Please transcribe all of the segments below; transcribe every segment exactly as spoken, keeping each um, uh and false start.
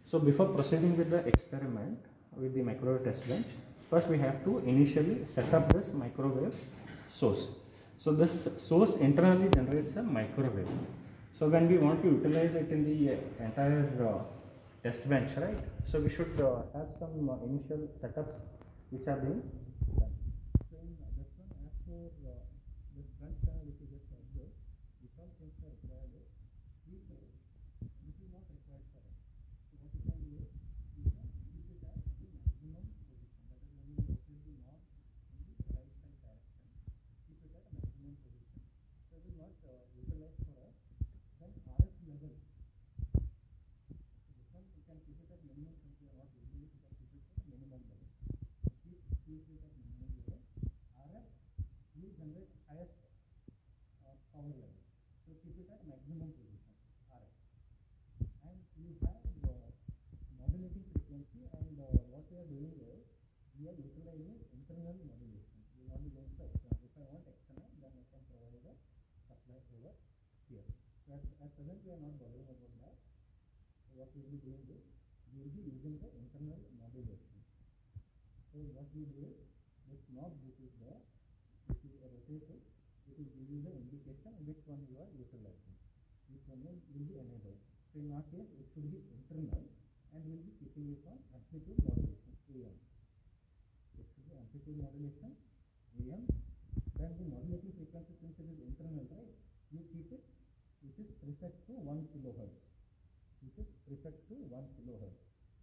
So before proceeding with the experiment with the microwave test bench, first we have to initially set up this microwave source. So this source internally generates a microwave. So when we want to utilize it in the uh, entire uh, test bench, right? So we should uh, have some uh, initial setups which are being done. So in uh, this one, as for uh, this front panel which you just observed, which all things are required is three colors. This is not required for us. So what you can do is you can keep it at the maximum position. That is when you rotate the knob in the right side direction. Keep it at a maximum position. So it is not uh, utilized for us. Then R F level. So this one you can keep it at minimum since we are not using it. You can keep it at minimum level. So keep keep it at minimum level. R F will generate highest uh, power level. So keep it at maximum position. R F. And you have uh, modulating frequency, and uh, what we are doing is we are utilizing internal modulation. We will not be going for external. If I want external, then I can provide a supply over here. So at, at present we are not bothering about that. So what we will be doing is we will be using the internal modulation. So what we do is this knob which is there, which is rotated, it is giving the indication which one you are utilizing, which one will be enabled. So in our case it should be internal, and we will be keeping it on amplitude modulation A M. It should be amplitude modulation A M. Then the modulating frequency, since it is internal, right, you keep it which is preset to one kilohertz. Which is preset to one kilohertz.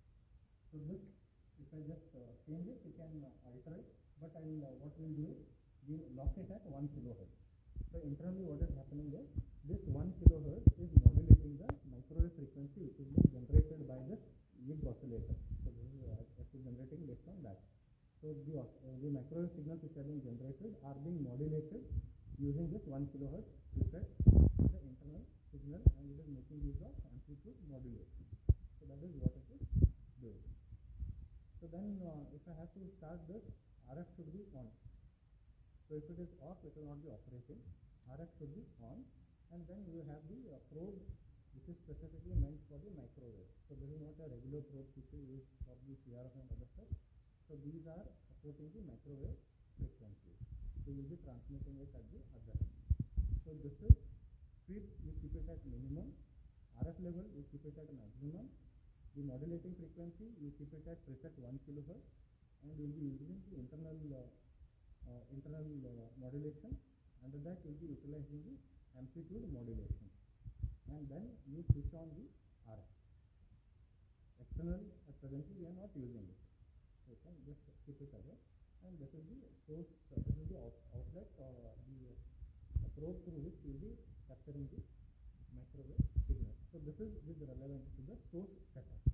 So this, if I just uh, change it, you can uh, alter it. But I will, uh, what we will do is we will lock it at one kilohertz. So internally, what is happening is this one kilohertz is modulating the microwave frequency which is being generated by this Yig oscillator. So this is uh, actually generating based on that. So the uh, the microwave signals which are being generated are being modulated using this one kilohertz preset, the internal signal, and it is making use of amplitude modulation. So that is what it is doing. So then, uh, if I have to start this, R F should be on. So if it is off, it will not be operating. R F should be on, and then you have the uh, probe which is specifically meant for the microwave. So this is not a regular probe which you use for the C R F and other stuff. So these are supporting the microwave frequency. So you will be transmitting it at the other end. So this is sweep, you keep it at minimum. R F level, you keep it at maximum. The modulating frequency, you keep it at preset one kilohertz, and you will be using the internal uh, uh, internal uh, modulation. Under that, you will be utilizing the amplitude modulation, and then you switch on the R F. External, at presently we are not using it, so you can just keep it away. And this is the source, uh, this is the out outlet or uh, the, uh, the probe through which you will be capturing the microwave signal. So this is with relevant to the source setup.